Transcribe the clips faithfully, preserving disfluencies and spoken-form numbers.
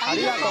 ありがとう。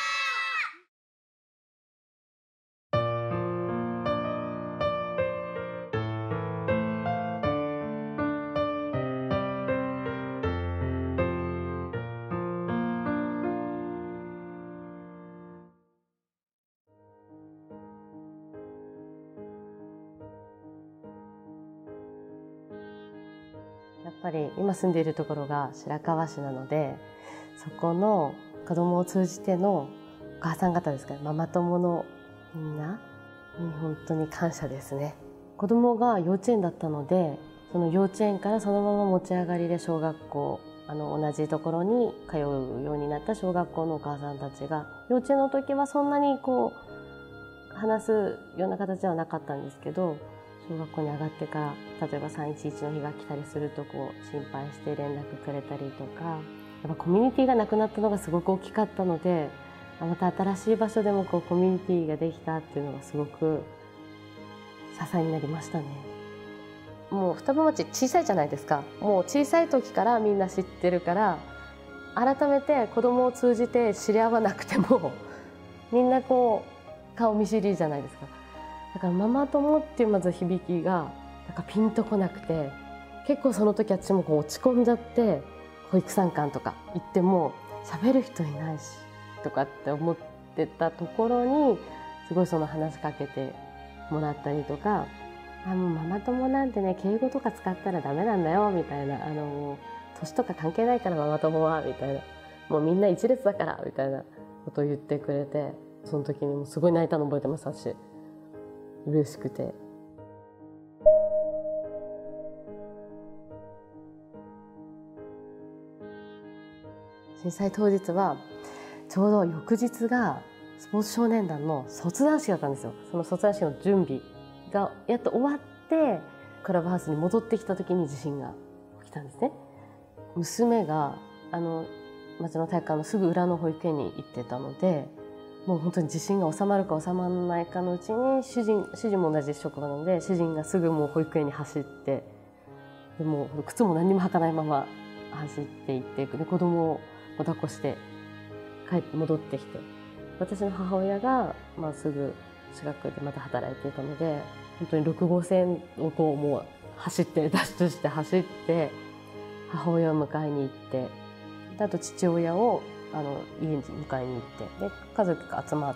やっぱり今住んでいるところが白河市なので、そこの子どもを通じてのお母さん方ですかね、ママ友のみんなに本当に感謝ですね。子どもが幼稚園だったので、その幼稚園からそのまま持ち上がりで小学校、あの同じところに通うようになった小学校のお母さんたちが、幼稚園の時はそんなにこう話すような形ではなかったんですけど、小学校に上がってから例えばさんいちいちの日が来たりするとこう心配して連絡くれたりとか、やっぱコミュニティがなくなったのがすごく大きかったので、また新しい場所でもこうコミュニティができたっていうのがすごく支えになりましたね。もう双葉町小さいじゃないですか。もう小さい時からみんな知ってるから、改めて子供を通じて知り合わなくてもみんなこう顔見知りじゃないですか。だからママ友っていうまず響きがなんかピンとこなくて、結構その時私もこう落ち込んじゃって、保育参観とか行っても喋る人いないしとかって思ってたところに、すごいその話しかけてもらったりとか、あもうママ友なんてね敬語とか使ったらダメなんだよみたいな、あの年とか関係ないからママ友はみたいな、もうみんな一列だからみたいなことを言ってくれて、その時にもすごい泣いたの覚えてますし、嬉しくて。震災当日はちょうど翌日がスポーツ少年団の卒団式だったんですよ。その卒団式の準備がやっと終わってクラブハウスに戻ってきた時に地震が起きたんですね。娘があの町の体育館のすぐ裏の保育園に行ってたので、もう本当に地震が収まるか収まらないかのうちに、主人主人も同じ職場なので、主人がすぐもう保育園に走って、でも靴も何にも履かないまま走っていって、で子供を抱っこして帰って戻ってきて、私の母親が、まあ、すぐ近くでまた働いていたので、本当にろく号線をこうもう走ってダッシュして走って母親を迎えに行って、であと父親をあの家に迎えに行って、で家族が集まって、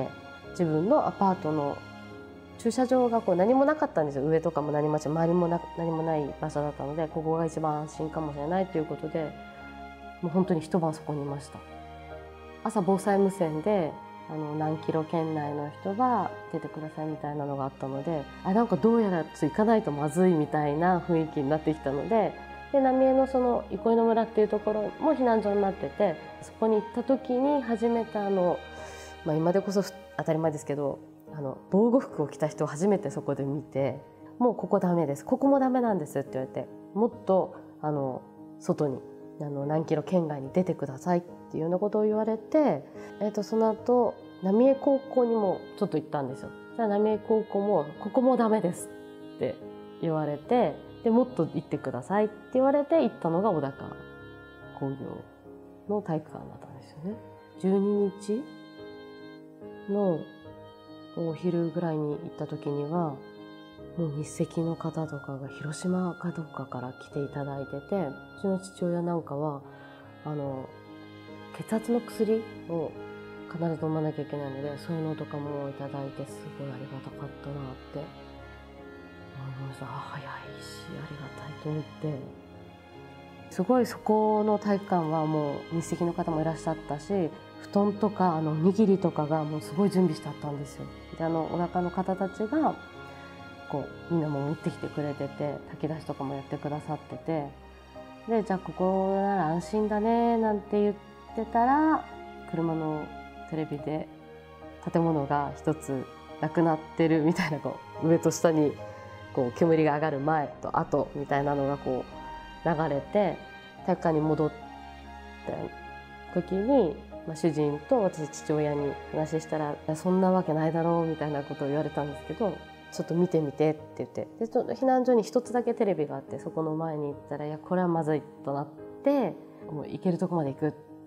自分のアパートの駐車場がこう何もなかったんですよ。上とかも何も周りもな何もない場所だったので、ここが一番安心かもしれないということで、もう本当に一晩そこにいました。朝防災無線であの何キロ圏内の人は出てくださいみたいなのがあったので、あなんかどうやら行かないとまずいみたいな雰囲気になってきたので、で浪江のその憩いの村っていうところも避難所になってて、そこに行った時に初めてあの、まあ、今でこそ当たり前ですけど、あの防護服を着た人を初めてそこで見て、もうここダメです、ここもダメなんですって言われて、もっとあの外にあの何キロ圏外に出てくださいっていうようなことを言われて、えー、とその後浪江高校にもちょっと行ったんですよ。じゃあ浪江高校もここもダメですって言われて、でもっと行ってくださいって言われて行ったのが小高工業の体育館だったんですよね。じゅうににちのお昼ぐらいに行った時には、もう日赤の方とかが広島かどっかから来ていただいてて、うちの父親なんかはあの血圧の薬を必ず飲まなきゃいけないので、そういうのとかもいただいて、すごいありがたかったなって思いました。あ早いしありがたいと思って、すごいそこの体育館はもう日赤の方もいらっしゃったし、布団とかあのおにぎりとかがもうすごい準備してあったんですよ。であのお腹の方たちがこうみんなも持ってきてくれてて、炊き出しとかもやってくださってて、でじゃあここなら安心だねなんて言ってたら、車のテレビで建物が一つなくなってるみたいな、こう上と下にこう煙が上がる前と後みたいなのがこう流れて、体育館に戻った時に、まあ、主人と私父親に話したら「そんなわけないだろう」みたいなことを言われたんですけど、ちょっと見てみてって言って、でちょっと避難所に一つだけテレビがあって、そこの前に行ったら、いやこれはまずいとなって、もう行けるとこまで行くって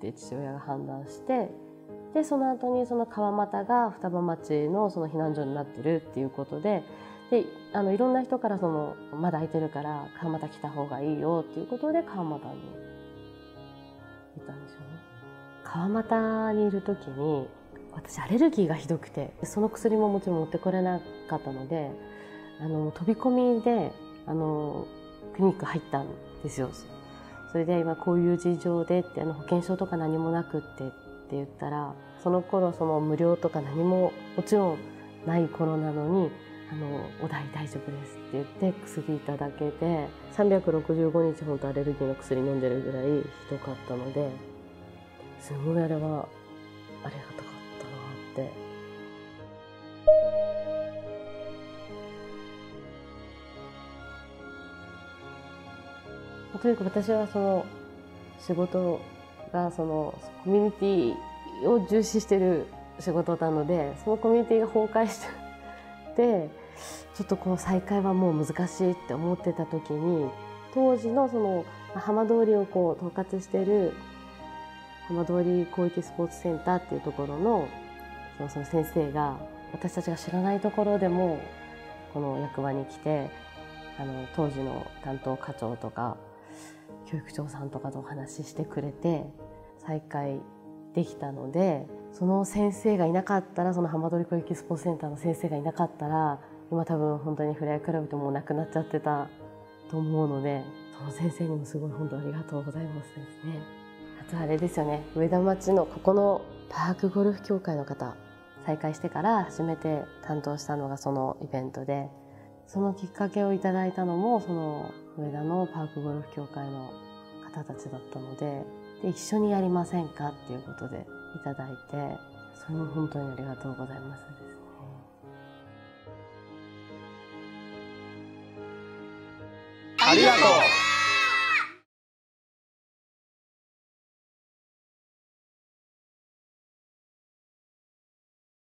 って父親が判断して、でその後にその川俣が双葉町のその避難所になってるっていうことで、であのいろんな人からそのまだ空いてるから川俣来た方がいいよっていうことで川俣にいたんですよね。川俣にいる時に私アレルギーがひどくて、その薬ももちろん持ってこれなかったので、あの飛び込みであのクリニック入ったんですよ。それで今こういう事情でってあの保険証とか何もなくってって言ったら、その頃その無料とか何ももちろんない頃なのに、あのお代大丈夫ですって言って薬いただけて、さんびゃくろくじゅうごにち本当アレルギーの薬飲んでるぐらいひどかったので、すごいあれはありがたかったなって。とにかく私はその仕事がそのコミュニティを重視してる仕事なので、そのコミュニティが崩壊してちょっとこの再開はもう難しいって思ってた時に、当時のその浜通りをこう統括している浜通り広域スポーツセンターっていうところのそのその先生が、私たちが知らないところでもこの役場に来て、あの当時の担当課長とか教育長さんとかとお話ししてくれて再開できたので、その先生がいなかったら、その浜通り広域スポーツセンターの先生がいなかったら、今多分本当にフレアクラブってもうなくなっちゃってたと思うので、その先生にもすごい本当ありがとうございますですね。あとあれですよね、上田町のここのパークゴルフ協会の方、再開してから初めて担当したのがそのイベントで、そのきっかけをいただいたのもその上田のパークゴルフ協会の方たちだったので、で一緒にやりませんかっていうことでいただいて、それも本当にありがとうございますですね。 ありがとう。